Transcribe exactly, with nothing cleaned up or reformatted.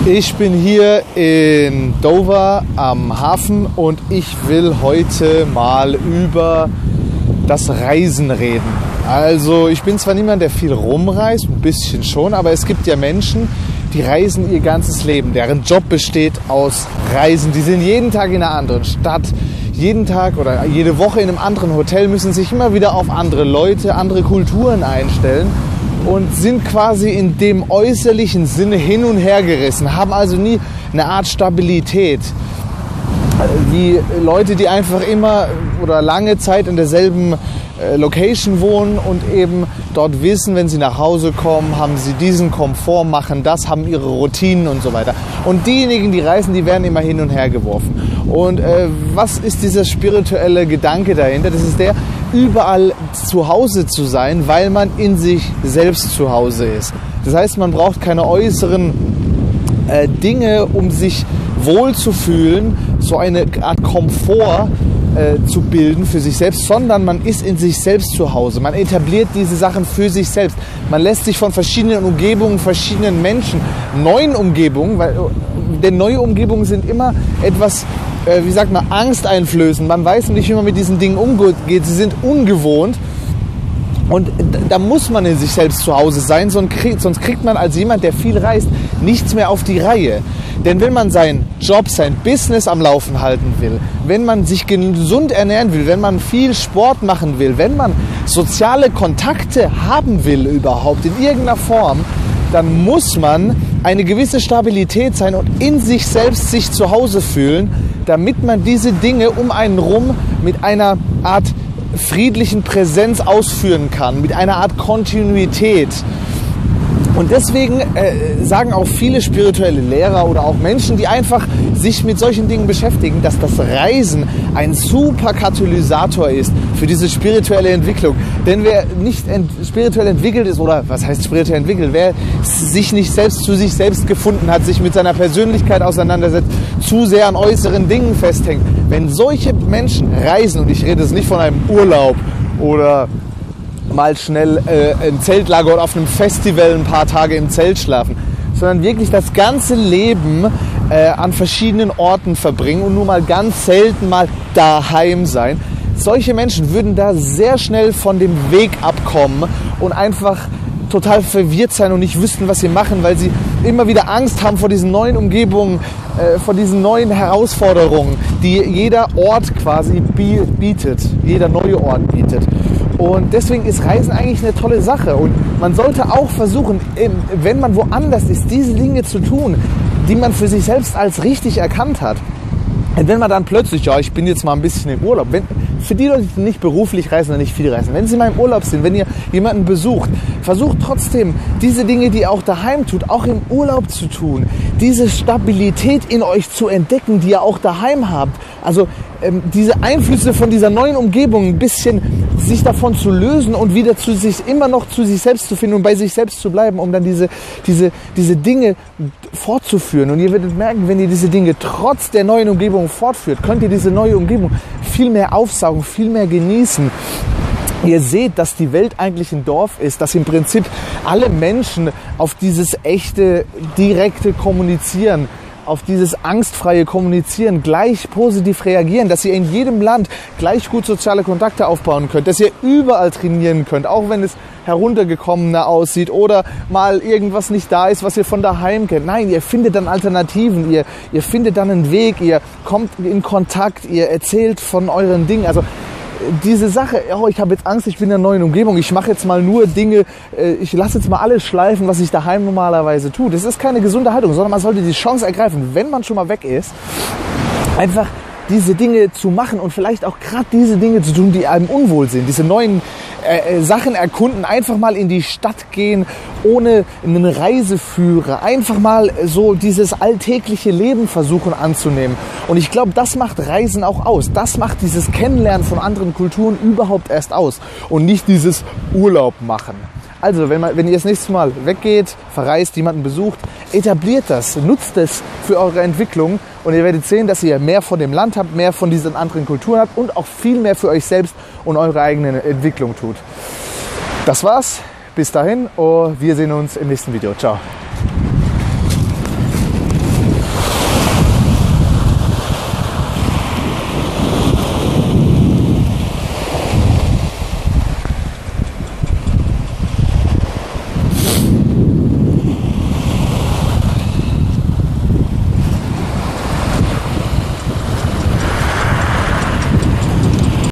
Ich bin hier in Dover am Hafen und ich will heute mal über das Reisen reden. Also ich bin zwar niemand, der viel rumreist, ein bisschen schon, aber es gibt ja Menschen, die reisen ihr ganzes Leben. Deren Job besteht aus Reisen. Die sind jeden Tag in einer anderen Stadt, jeden Tag oder jede Woche in einem anderen Hotel, müssen sich immer wieder auf andere Leute, andere Kulturen einstellen und sind quasi in dem äußerlichen Sinne hin und her gerissen, haben also nie eine Art Stabilität. Wie Leute, die einfach immer oder lange Zeit in derselben Location wohnen und eben dort wissen, wenn sie nach Hause kommen, haben sie diesen Komfort, machen das, haben ihre Routinen und so weiter. Und diejenigen, die reisen, die werden immer hin und her geworfen. Und äh, was ist dieser spirituelle Gedanke dahinter? Das ist der, überall zu Hause zu sein, weil man in sich selbst zu Hause ist. Das heißt, man braucht keine äußeren äh, Dinge, um sich wohlzufühlen, so eine Art Komfort äh, zu bilden für sich selbst, sondern man ist in sich selbst zu Hause. Man etabliert diese Sachen für sich selbst. Man lässt sich von verschiedenen Umgebungen, verschiedenen Menschen, neuen Umgebungen, weil denn neue Umgebungen sind immer etwas, äh, wie sagt man, angsteinflößend. Man weiß nicht, wie man mit diesen Dingen umgeht. Sie sind ungewohnt. Und da muss man in sich selbst zu Hause sein, sonst kriegt man als jemand, der viel reist, nichts mehr auf die Reihe. Denn wenn man seinen Job, sein Business am Laufen halten will, wenn man sich gesund ernähren will, wenn man viel Sport machen will, wenn man soziale Kontakte haben will überhaupt in irgendeiner Form, dann muss man eine gewisse Stabilität sein und in sich selbst sich zu Hause fühlen, damit man diese Dinge um einen rum mit einer Art friedlichen Präsenz ausführen kann, mit einer Art Kontinuität. Und deswegen äh, sagen auch viele spirituelle Lehrer oder auch Menschen, die einfach sich mit solchen Dingen beschäftigen, dass das Reisen ein super Katalysator ist für diese spirituelle Entwicklung. Denn wer nicht ent- spirituell entwickelt ist, oder was heißt spirituell entwickelt, wer sich nicht selbst zu sich selbst gefunden hat, sich mit seiner Persönlichkeit auseinandersetzt, zu sehr an äußeren Dingen festhängt, wenn solche Menschen reisen, und ich rede jetzt nicht von einem Urlaub oder mal schnell äh, im Zeltlager oder auf einem Festival ein paar Tage im Zelt schlafen, sondern wirklich das ganze Leben äh, an verschiedenen Orten verbringen und nur mal ganz selten mal daheim sein. Solche Menschen würden da sehr schnell von dem Weg abkommen und einfach total verwirrt sein und nicht wüssten, was sie machen, weil sie immer wieder Angst haben vor diesen neuen Umgebungen, äh, vor diesen neuen Herausforderungen, die jeder Ort quasi bietet, jeder neue Ort bietet. Und deswegen ist Reisen eigentlich eine tolle Sache. Und man sollte auch versuchen, wenn man woanders ist, diese Dinge zu tun, die man für sich selbst als richtig erkannt hat. Und wenn man dann plötzlich, ja, ich bin jetzt mal ein bisschen im Urlaub, wenn, für die Leute, die nicht beruflich reisen oder nicht viel reisen, wenn sie mal im Urlaub sind, wenn ihr jemanden besucht, versucht trotzdem, diese Dinge, die ihr auch daheim tut, auch im Urlaub zu tun, diese Stabilität in euch zu entdecken, die ihr auch daheim habt. Also ähm, diese Einflüsse von dieser neuen Umgebung ein bisschen sich davon zu lösen und wieder zu sich, immer noch zu sich selbst zu finden und bei sich selbst zu bleiben, um dann diese, diese, diese Dinge fortzuführen. Und ihr werdet merken, wenn ihr diese Dinge trotz der neuen Umgebung fortführt, könnt ihr diese neue Umgebung viel mehr aufsaugen, viel mehr genießen. Ihr seht, dass die Welt eigentlich ein Dorf ist, dass im Prinzip alle Menschen auf dieses echte, direkte Kommunizieren, auf dieses angstfreie Kommunizieren gleich positiv reagieren, dass ihr in jedem Land gleich gut soziale Kontakte aufbauen könnt, dass ihr überall trainieren könnt, auch wenn es heruntergekommener aussieht oder mal irgendwas nicht da ist, was ihr von daheim kennt. Nein, ihr findet dann Alternativen, ihr, ihr findet dann einen Weg, ihr kommt in Kontakt, ihr erzählt von euren Dingen. Also diese Sache, oh, ich habe jetzt Angst, ich bin in einer neuen Umgebung, ich mache jetzt mal nur Dinge, ich lasse jetzt mal alles schleifen, was ich daheim normalerweise tue. Das ist keine gesunde Haltung, sondern man sollte die Chance ergreifen, wenn man schon mal weg ist, einfach diese Dinge zu machen und vielleicht auch gerade diese Dinge zu tun, die einem unwohl sind. Diese neuen äh, Sachen erkunden, einfach mal in die Stadt gehen, ohne einen Reiseführer. Einfach mal so dieses alltägliche Leben versuchen anzunehmen. Und ich glaube, das macht Reisen auch aus. Das macht dieses Kennenlernen von anderen Kulturen überhaupt erst aus. Und nicht dieses Urlaub machen. Also, wenn, man, wenn ihr das nächste Mal weggeht, verreist, jemanden besucht, etabliert das, nutzt es für eure Entwicklung und ihr werdet sehen, dass ihr mehr von dem Land habt, mehr von diesen anderen Kulturen habt und auch viel mehr für euch selbst und eure eigene Entwicklung tut. Das war's, bis dahin und wir sehen uns im nächsten Video. Ciao.